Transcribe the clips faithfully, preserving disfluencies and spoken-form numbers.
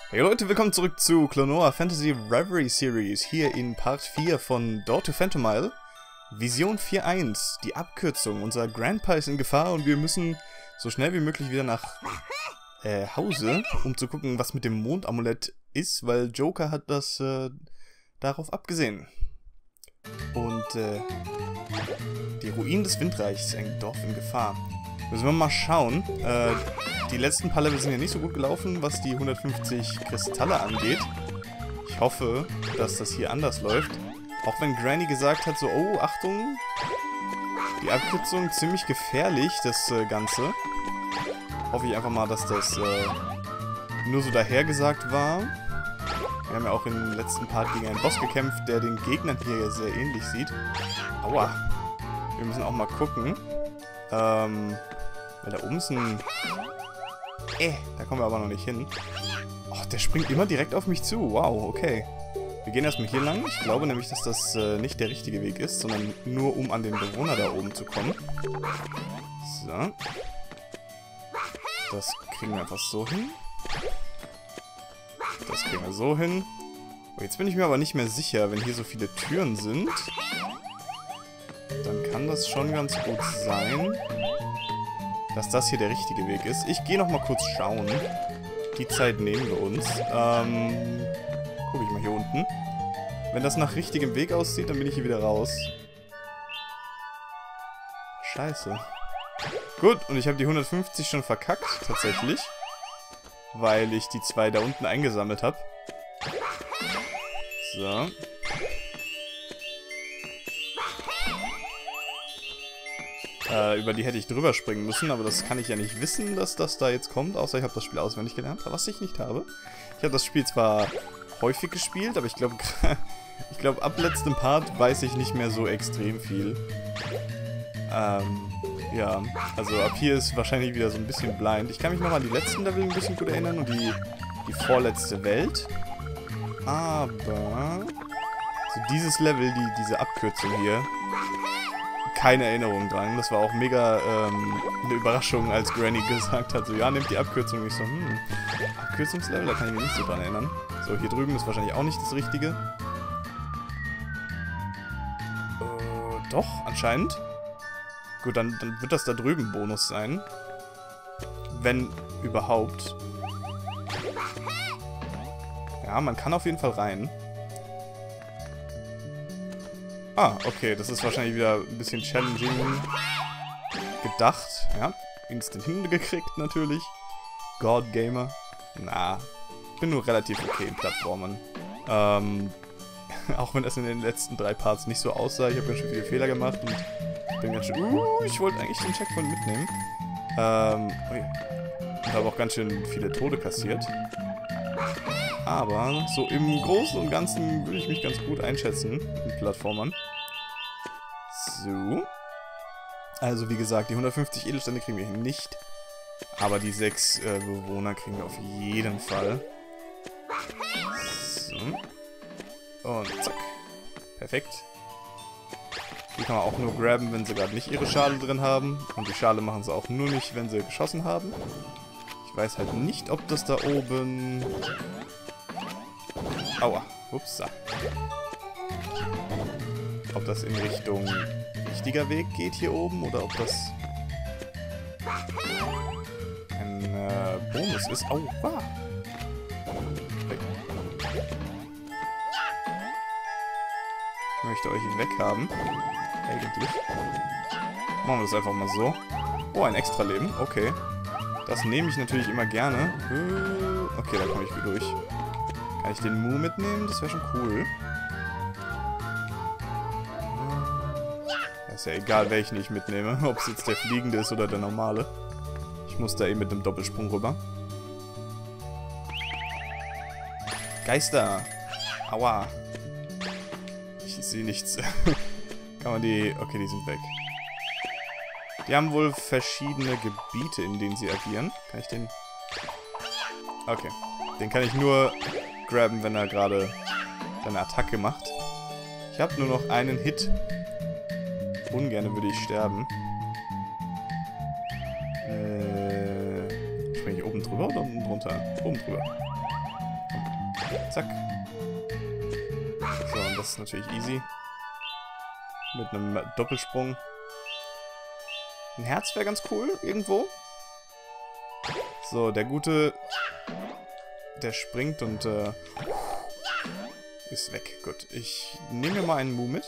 Hey Leute, willkommen zurück zu Klonoa Phantasy Reverie Series, hier in Part vier von Door to Phantomile. Vision vier Punkt eins, die Abkürzung. Unser Grandpa ist in Gefahr und wir müssen so schnell wie möglich wieder nach äh, Hause, um zu gucken, was mit dem Mondamulett ist, weil Joker hat das äh, darauf abgesehen. Und äh, die Ruinen des Windreichs, ein Dorf in Gefahr. Müssen wir mal schauen. Äh, die letzten paar Level sind ja nicht so gut gelaufen, was die hundertfünfzig Kristalle angeht. Ich hoffe, dass das hier anders läuft. Auch wenn Granny gesagt hat, so, oh, Achtung, die Abkürzung ziemlich gefährlich, das äh, Ganze. Hoffe ich einfach mal, dass das äh, nur so dahergesagt war. Wir haben ja auch im letzten Part gegen einen Boss gekämpft, der den Gegnern hier sehr ähnlich sieht. Aua. Wir müssen auch mal gucken. Ähm, weil da oben ist ein... Äh, da kommen wir aber noch nicht hin. Oh, der springt immer direkt auf mich zu. Wow, okay. Wir gehen erstmal hier lang. Ich glaube nämlich, dass das äh, nicht der richtige Weg ist, sondern nur um an den Bewohner da oben zu kommen. So. Das kriegen wir einfach so hin. Das kriegen wir so hin. Oh, jetzt bin ich mir aber nicht mehr sicher, wenn hier so viele Türen sind. Dann kann das schon ganz gut sein, dass das hier der richtige Weg ist. Ich gehe noch mal kurz schauen. Die Zeit nehmen wir uns. Ähm, gucke ich mal hier unten. Wenn das nach richtigem Weg aussieht, dann bin ich hier wieder raus. Scheiße. Gut, und ich habe die hundertfünfzig schon verkackt, tatsächlich. Weil ich die zwei da unten eingesammelt habe. So. Äh, über die hätte ich drüber springen müssen, aber das kann ich ja nicht wissen, dass das da jetzt kommt, außer ich habe das Spiel auswendig gelernt, was ich nicht habe. Ich habe das Spiel zwar häufig gespielt, aber ich glaube, ich glaube, ab letztem Part weiß ich nicht mehr so extrem viel. Ähm, ja, also ab hier ist wahrscheinlich wieder so ein bisschen blind. Ich kann mich noch an die letzten Level ein bisschen gut erinnern und die, die vorletzte Welt. Aber so dieses Level, die, diese Abkürzung hier, keine Erinnerung dran. Das war auch mega ähm, eine Überraschung, als Granny gesagt hat, so, ja, nimmt die Abkürzung. Und ich so, hm, Abkürzungslevel, da kann ich mich nicht so dran erinnern. So, hier drüben ist wahrscheinlich auch nicht das Richtige. Äh, doch, anscheinend. Gut, dann, dann wird das da drüben Bonus sein. Wenn überhaupt. Ja, man kann auf jeden Fall rein. Ah, okay, das ist wahrscheinlich wieder ein bisschen challenging gedacht. Ja, instant hingekriegt natürlich. God Gamer. Na, ich bin nur relativ okay in Plattformen. Ähm, auch wenn das in den letzten drei Parts nicht so aussah. Ich habe ganz schön viele Fehler gemacht und bin ganz schön... Uh, ich wollte eigentlich den Checkpoint mitnehmen. Ähm, ui. Und habe auch ganz schön viele Tode kassiert. Aber so im Großen und Ganzen würde ich mich ganz gut einschätzen mit Plattformern. So. Also wie gesagt, die hundertfünfzig Edelsteine kriegen wir hier nicht. Aber die sechs äh, Bewohner kriegen wir auf jeden Fall. So. Und zack. Perfekt. Die kann man auch nur grabben, wenn sie gerade nicht ihre Schale drin haben. Und die Schale machen sie auch nur nicht, wenn sie geschossen haben. Ich weiß halt nicht, ob das da oben... Aua. Upsa. Ob das in Richtung richtiger Weg geht hier oben oder ob das ein äh, Bonus ist. Aua. Weg. Ich möchte euch ihn weghaben. Eigentlich. Machen wir das einfach mal so. Oh, ein extra Leben. Okay. Das nehme ich natürlich immer gerne. Okay, da komme ich gut durch. Kann ich den Mu mitnehmen? Das wäre schon cool. Ist ja egal, welchen ich mitnehme. Ob es jetzt der fliegende ist oder der normale. Ich muss da eben mit einem Doppelsprung rüber. Geister! Aua! Ich sehe nichts. Kann man die... Okay, die sind weg. Die haben wohl verschiedene Gebiete, in denen sie agieren. Kann ich den... Okay. Den kann ich nur grabben, wenn er gerade seine Attacke macht. Ich habe nur noch einen Hit. Ungerne würde ich sterben. Äh, springe ich oben drüber oder unten drunter? Oben drüber. Zack. So, und das ist natürlich easy. Mit einem Doppelsprung. Ein Herz wäre ganz cool, irgendwo. So, der Gute, der springt und äh, ist weg. Gut, ich nehme mir mal einen Mu mit.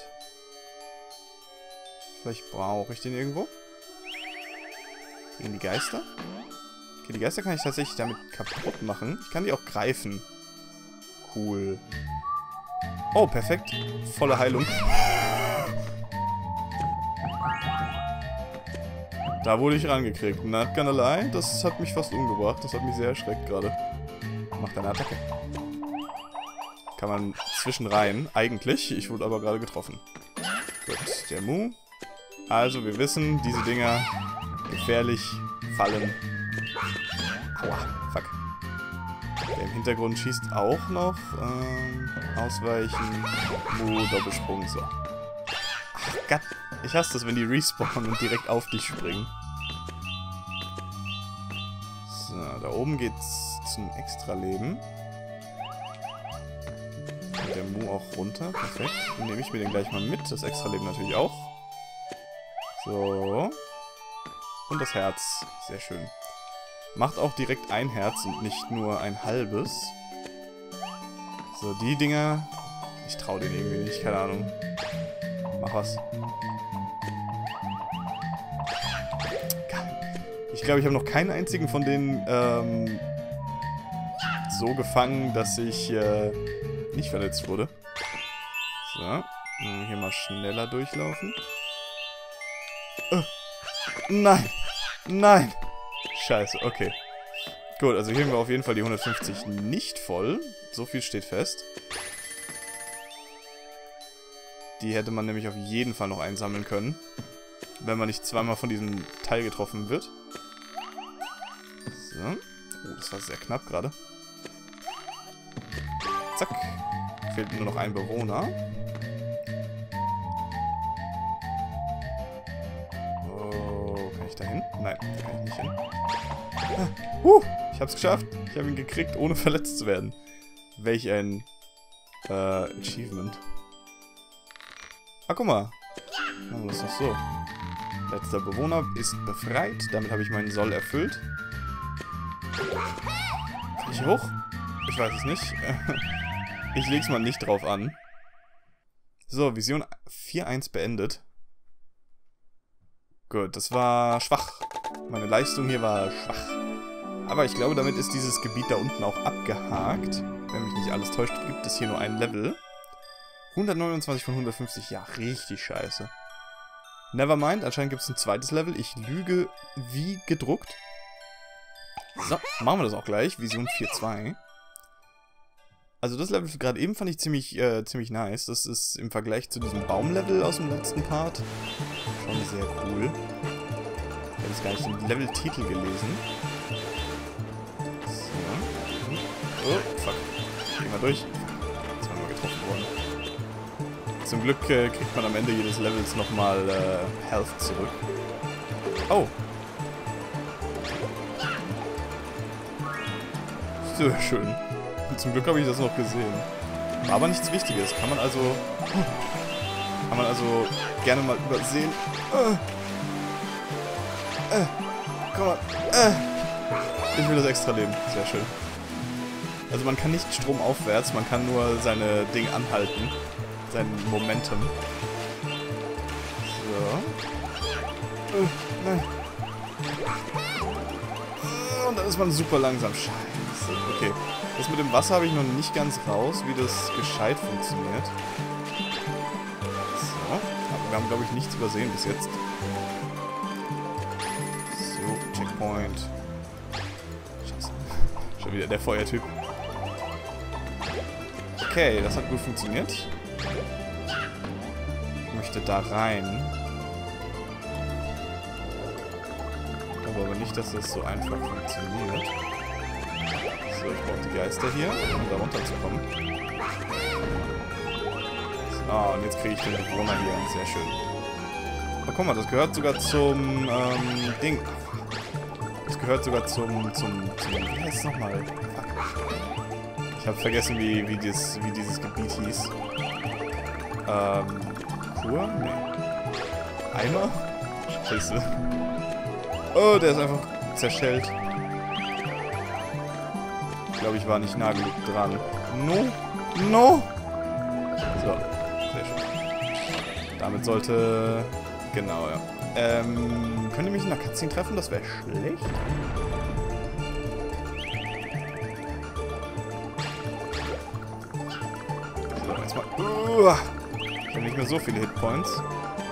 Vielleicht brauche ich den irgendwo. Gegen die Geister. Okay, die Geister kann ich tatsächlich damit kaputt machen. Ich kann die auch greifen. Cool. Oh, perfekt. Volle Heilung. Da wurde ich rangekriegt. Not gonna lie, das hat mich fast umgebracht. Das hat mich sehr erschreckt gerade. Macht eine Attacke. Kann man zwischenrein, eigentlich. Ich wurde aber gerade getroffen. Gut, der Mu. Also, wir wissen, diese Dinger gefährlich, fallen. Aua, fuck. Der im Hintergrund schießt auch noch. Ähm, ausweichen. Mu, Doppelsprung, so. Ach Gott, ich hasse das, wenn die respawnen und direkt auf dich springen. So, da oben geht's zum Extraleben. Und der Mu auch runter, perfekt. Dann nehme ich mir den gleich mal mit, das Extraleben natürlich auch. So. Und das Herz, sehr schön. Macht auch direkt ein Herz und nicht nur ein halbes. So, die Dinger... Ich traue denen irgendwie nicht, keine Ahnung. Mach was. Ich glaube, ich habe noch keinen einzigen von denen ähm, so gefangen, dass ich äh, nicht verletzt wurde. So, hier mal schneller durchlaufen. Oh. Nein! Nein! Scheiße, okay. Gut, also hier haben wir auf jeden Fall die hundertfünfzig nicht voll. So viel steht fest. Die hätte man nämlich auf jeden Fall noch einsammeln können. Wenn man nicht zweimal von diesem Teil getroffen wird. So. Oh, das war sehr knapp gerade. Zack. Fehlt nur noch ein Bewohner. Oh, kann ich da hin? Nein, da kann ich nicht hin. Ah, huh, ich hab's geschafft. Ich habe ihn gekriegt, ohne verletzt zu werden. Welch ein äh, Achievement. Ah, guck mal. Machen wir das doch so. Letzter Bewohner ist befreit. Damit habe ich meinen Soll erfüllt. Kann ich hoch? Ich weiß es nicht. Ich leg's mal nicht drauf an. So, Vision vier Punkt eins beendet. Gut, das war schwach. Meine Leistung hier war schwach. Aber ich glaube, damit ist dieses Gebiet da unten auch abgehakt. Wenn mich nicht alles täuscht, gibt es hier nur ein Level. hundertneunundzwanzig von hundertfünfzig, ja, richtig scheiße. Nevermind, anscheinend gibt es ein zweites Level. Ich lüge wie gedruckt. So, machen wir das auch gleich. Vision vier Punkt zwei. Also das Level gerade eben fand ich ziemlich, äh, ziemlich nice. Das ist im Vergleich zu diesem Baumlevel aus dem letzten Part schon sehr cool. Ich habe jetzt gar nicht den Level-Titel gelesen. So. Oh, fuck. Gehen wir durch. Jetzt sind wir mal getroffen worden. Zum Glück äh, kriegt man am Ende jedes Levels nochmal äh, Health zurück. Oh. Sehr schön. Zum Glück habe ich das noch gesehen. War aber nichts Wichtiges. Kann man also... Kann man also gerne mal übersehen. Äh. Äh. Komm mal. Äh. Ich will das extra leben. Sehr schön. Also man kann nicht stromaufwärts, man kann nur seine Dinge anhalten. Sein Momentum. So. Äh. Nein. Und dann ist man super langsam. Scheiße. Okay. Das mit dem Wasser habe ich noch nicht ganz raus, wie das gescheit funktioniert. So. Aber wir haben, glaube ich, nichts übersehen bis jetzt. So, Checkpoint. Scheiße. Schon wieder der Feuertyp. Okay, das hat gut funktioniert. Ich möchte da rein. Ich glaube aber nicht, dass das so einfach funktioniert. So, ich brauche die Geister hier, um da runterzukommen. So, und jetzt kriege ich den Bewohner hier. Sehr schön. Aber guck mal, das gehört sogar zum ähm, Ding. Das gehört sogar zum, zum, zum, wie heißt es nochmal? Ich habe vergessen, wie, wie, dieses, wie dieses Gebiet hieß. Ähm, Kur? Nee. Eimer? Scheiße. Oh, der ist einfach zerschellt. Ich glaube, ich war nicht nah genug dran. No! No! So, sehr schön. Damit sollte... Genau, ja. Ähm, könnt ihr mich in der Cutscene treffen? Das wäre schlecht. So, erstmal... Uh, ich habe nicht mehr so viele Hitpoints.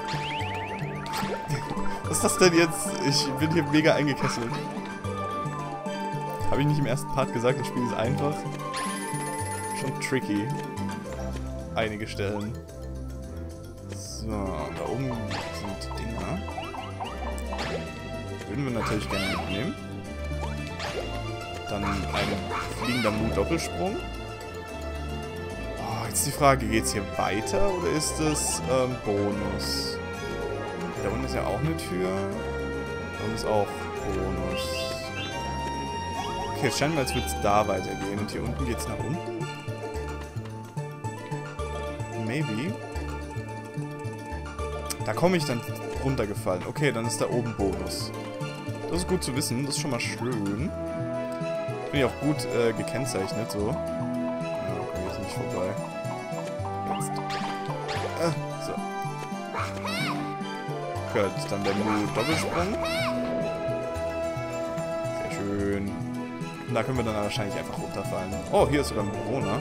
Was ist das denn jetzt? Ich bin hier mega eingekesselt. Habe ich nicht im ersten Part gesagt, das Spiel ist einfach? Schon tricky. Einige Stellen. So, da oben sind Dinger. Würden wir natürlich gerne mitnehmen. Dann ein fliegender Mu-Doppelsprung. Oh, jetzt die Frage, geht es hier weiter oder ist es ähm, Bonus? Da unten ist ja auch eine Tür. Da unten ist auch Bonus. Okay, es scheint mir, als würde es da weitergehen. Und hier unten geht es nach unten? Maybe. Da komme ich dann runtergefallen. Okay, dann ist da oben Bonus. Das ist gut zu wissen. Das ist schon mal schön. Bin ja auch gut äh, gekennzeichnet, so. Ja, okay, jetzt nicht vorbei. Jetzt. Äh, so. Gut, dann der Mu-Doppelsprung. Sehr schön. Und da können wir dann wahrscheinlich einfach runterfallen. Oh, hier ist sogar ein Bewohner.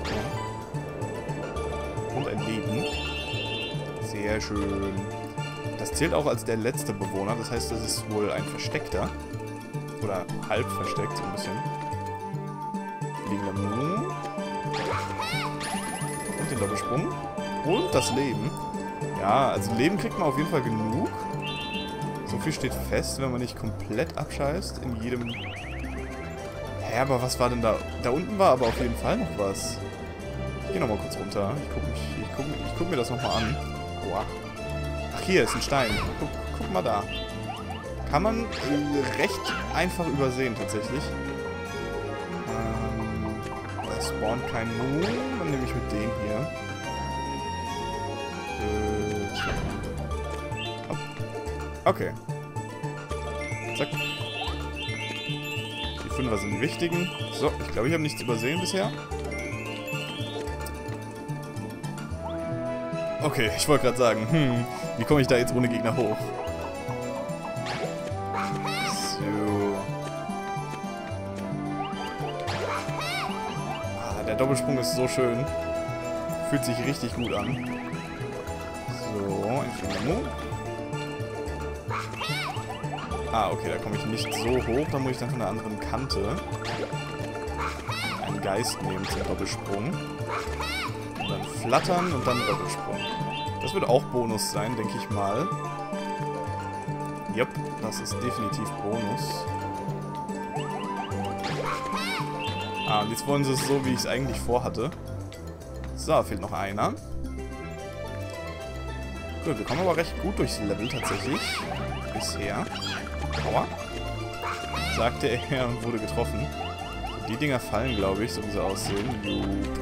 Und ein Leben. Sehr schön. Das zählt auch als der letzte Bewohner. Das heißt, das ist wohl ein versteckter. Oder halb versteckt, so ein bisschen. Fliegender Mu. Und den Doppelsprung. Und das Leben. Ja, also Leben kriegt man auf jeden Fall genug. So viel steht fest, wenn man nicht komplett abscheißt. In jedem... Hä, aber was war denn da? Da unten war aber auf jeden Fall noch was. Ich geh nochmal kurz runter. Ich guck, mich, ich guck, ich guck mir das nochmal an. Boah. Ach, hier ist ein Stein. Guck, guck mal da. Kann man äh, recht einfach übersehen, tatsächlich. Ähm, da spawnt kein Mu. Dann nehme ich mit dem hier. Äh, hopp. Okay. Zack. Die Fünfer sind die wichtigen. So, ich glaube, ich habe nichts übersehen bisher. Okay, ich wollte gerade sagen, hm, wie komme ich da jetzt ohne Gegner hoch? So. Ah, der Doppelsprung ist so schön. Fühlt sich richtig gut an. So, ein Fliegender Mu. Ah, okay, da komme ich nicht so hoch. Da muss ich dann von der anderen Kante einen Geist nehmen zum Doppelsprung. Und dann flattern und dann Doppelsprung. Das wird auch Bonus sein, denke ich mal. Jupp, das ist definitiv Bonus. Ah, und jetzt wollen sie es so, wie ich es eigentlich vorhatte. So, fehlt noch einer. Gut, wir kommen aber recht gut durchs Level tatsächlich. Bisher. Aua. Sagte er und wurde getroffen. Die Dinger fallen, glaube ich, so wie sie aussehen. Jupp.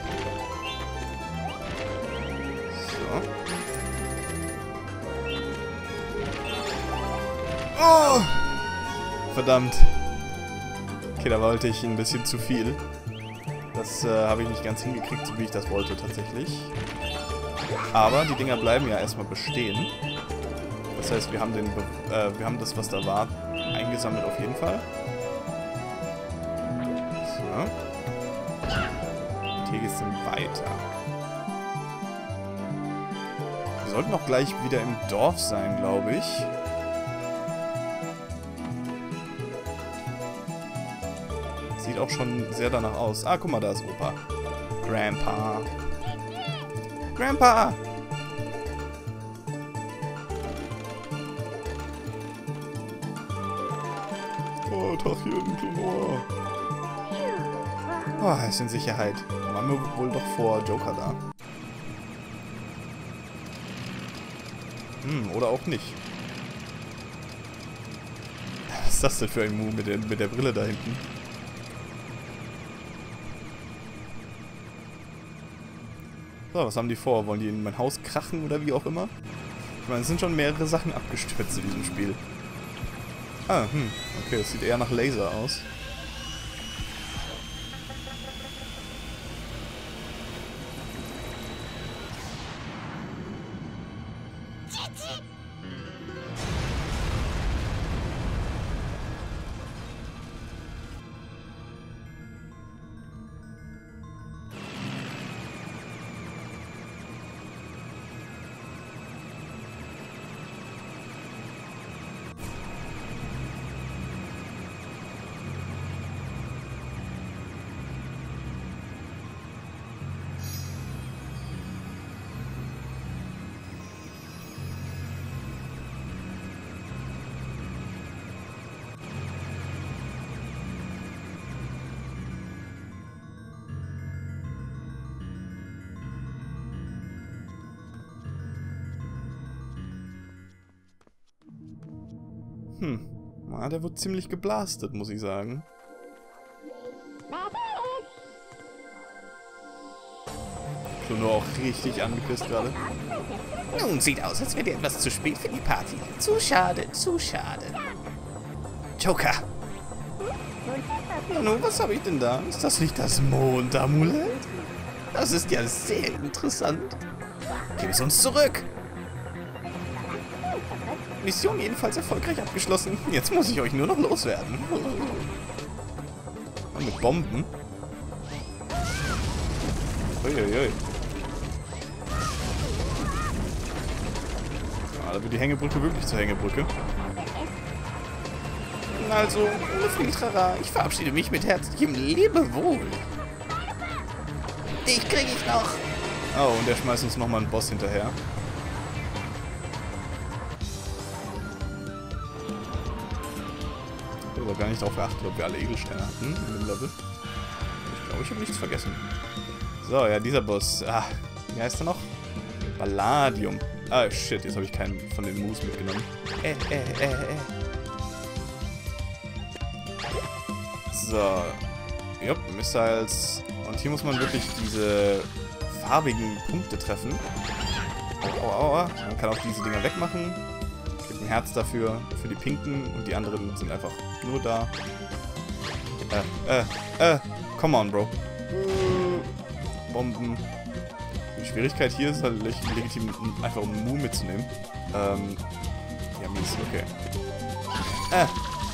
Oh! Verdammt. Okay, da wollte ich ein bisschen zu viel. Das äh, habe ich nicht ganz hingekriegt, so wie ich das wollte tatsächlich. Aber die Dinger bleiben ja erstmal bestehen. Das heißt, wir haben, den Be äh, wir haben das, was da war, eingesammelt auf jeden Fall. So. Und hier geht es dann weiter. Wir sollten auch gleich wieder im Dorf sein, glaube ich. Sieht auch schon sehr danach aus. Ah, guck mal, da ist Opa. Grandpa. Grandpa! Oh, Tachchen, Klonoa. Oh, er ist in Sicherheit. Waren wir wohl doch vor Joker da. Hm, oder auch nicht. Was ist das denn für ein Mu mit der, mit der Brille da hinten? So, was haben die vor? Wollen die in mein Haus krachen oder wie auch immer? Ich meine, es sind schon mehrere Sachen abgestürzt in diesem Spiel. Ah, hm. Okay, das sieht eher nach Laser aus. Hm, na, der wird ziemlich geblastet, muss ich sagen. Schon nur auch richtig angepisst gerade. Nun, sieht aus, als wäre dir etwas zu spät für die Party. Zu schade, zu schade. Joker! Na nun, was habe ich denn da? Ist das nicht das Mondamulett? Das ist ja sehr interessant. Gib es uns zurück. Mission jedenfalls erfolgreich abgeschlossen. Jetzt muss ich euch nur noch loswerden. Und mit Bomben. Uiuiui. Ja, da wird die Hängebrücke wirklich zur Hängebrücke. Also, ohne Fritrara, ich verabschiede mich mit herzlichem Lebewohl. Dich krieg ich noch. Oh, und der schmeißt uns nochmal einen Boss hinterher. Ich habe gar nicht darauf geachtet, ob wir alle Edelsteine hatten in dem Level. Ich glaube, ich habe nichts vergessen. So, ja, dieser Boss. Ah, wie heißt er noch? Palladium. Ah, shit, jetzt habe ich keinen von den Moves mitgenommen. Äh, äh, äh, äh. So. Jupp, Missiles. Und hier muss man wirklich diese farbigen Punkte treffen. Aua, aua. Man kann auch diese Dinger wegmachen. Gibt ein Herz dafür, für die pinken. Und die anderen sind einfach nur da. Äh, äh, äh. Come on, Bro. Bomben. Die Schwierigkeit hier ist halt legitim, einfach um Mu mitzunehmen. Ähm. Ja, mies, okay. Äh.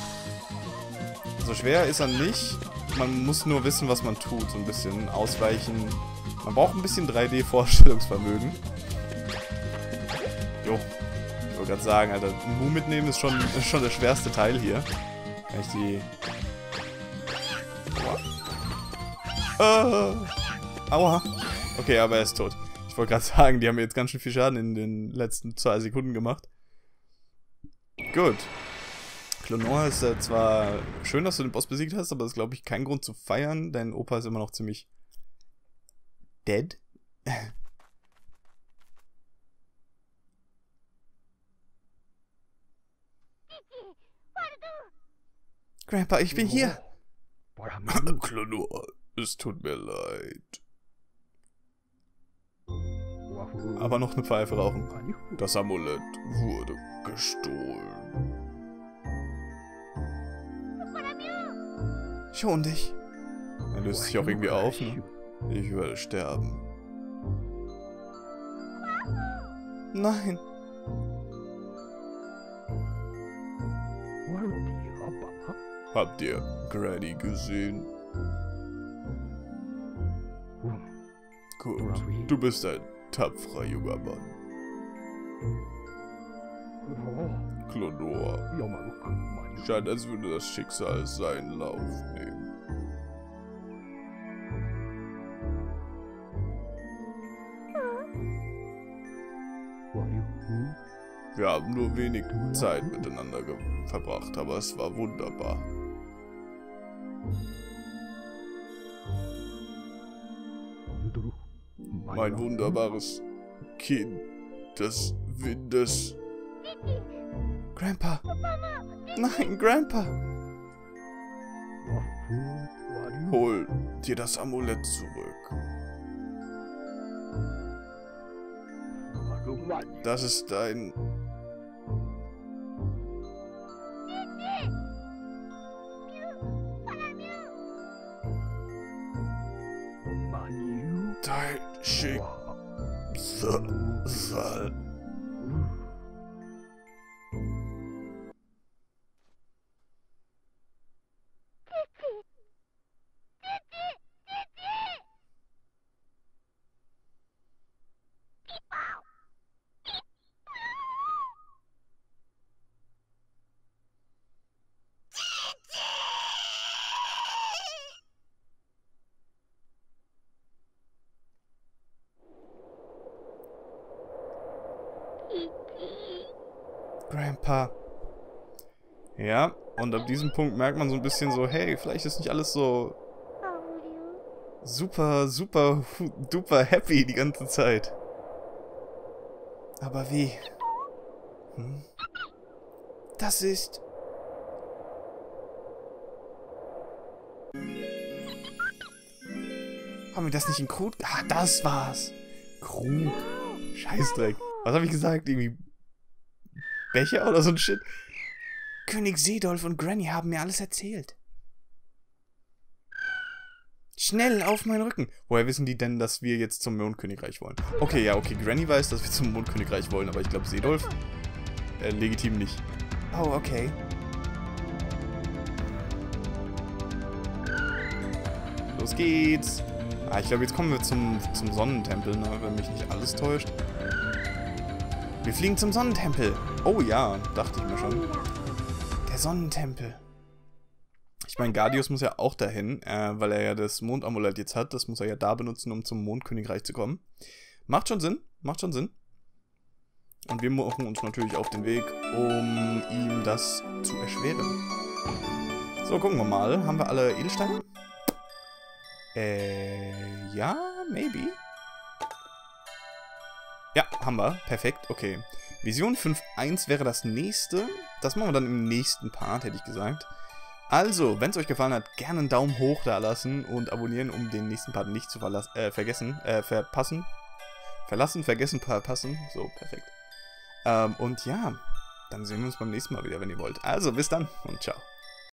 So schwer ist er nicht. Man muss nur wissen, was man tut. So ein bisschen ausweichen. Man braucht ein bisschen drei D-Vorstellungsvermögen. Jo. Ich wollte gerade sagen, Alter, Mu mitnehmen ist schon, ist schon der schwerste Teil hier. Kann ich die... Aua. Ah. Aua. Okay, aber er ist tot. Ich wollte gerade sagen, die haben mir jetzt ganz schön viel Schaden in den letzten zwei Sekunden gemacht. Gut. Klonoa ist äh, zwar schön, dass du den Boss besiegt hast, aber das ist, glaube ich, kein Grund zu feiern. Dein Opa ist immer noch ziemlich dead. Grandpa, ich bin hier. Klonoa, es tut mir leid. Aber noch eine Pfeife rauchen. Das Amulett wurde gestohlen. Schon dich. Er löst sich auch irgendwie auf, ne? Ich werde sterben. Nein. Habt ihr Granny gesehen? Gut, du bist ein tapferer junger Mann. Klonoa. Scheint, als würde das Schicksal seinen Lauf nehmen. Wir haben nur wenig Zeit miteinander verbracht, aber es war wunderbar. Mein wunderbares Kind des Windes. Grandpa! Nein, Grandpa! Hol dir das Amulett zurück. Das ist dein... Dein Schicksal. Grandpa. Ja, und ab diesem Punkt merkt man so ein bisschen so, hey, vielleicht ist nicht alles so super, super, duper happy die ganze Zeit. Aber wie? Hm? Das ist... Haben wir das nicht in Krug? Ah, das war's. Krug. Scheißdreck. Was habe ich gesagt? Irgendwie... Becher oder so ein Shit? König Sedolf und Granny haben mir alles erzählt. Schnell auf meinen Rücken. Woher wissen die denn, dass wir jetzt zum Mondkönigreich wollen? Okay, ja, okay. Granny weiß, dass wir zum Mondkönigreich wollen, aber ich glaube Sedolf äh, legitim nicht. Oh, okay. Los geht's. Ah, ich glaube, jetzt kommen wir zum, zum Sonnentempel, ne, wenn mich nicht alles täuscht. Wir fliegen zum Sonnentempel. Oh ja, dachte ich mir schon. Der Sonnentempel. Ich meine, Gardius muss ja auch dahin, äh, weil er ja das Mondamulett jetzt hat. Das muss er ja da benutzen, um zum Mondkönigreich zu kommen. Macht schon Sinn, macht schon Sinn. Und wir machen uns natürlich auf den Weg, um ihm das zu erschweren. So, gucken wir mal. Haben wir alle Edelsteine? Äh, ja, maybe. Ja, haben wir. Perfekt, okay. Vision fünf Punkt eins wäre das nächste. Das machen wir dann im nächsten Part, hätte ich gesagt. Also, wenn es euch gefallen hat, gerne einen Daumen hoch da lassen und abonnieren, um den nächsten Part nicht zu äh, vergessen, äh, verpassen. Verlassen, vergessen, verpassen. So, perfekt. Ähm, und ja, dann sehen wir uns beim nächsten Mal wieder, wenn ihr wollt. Also, bis dann und ciao.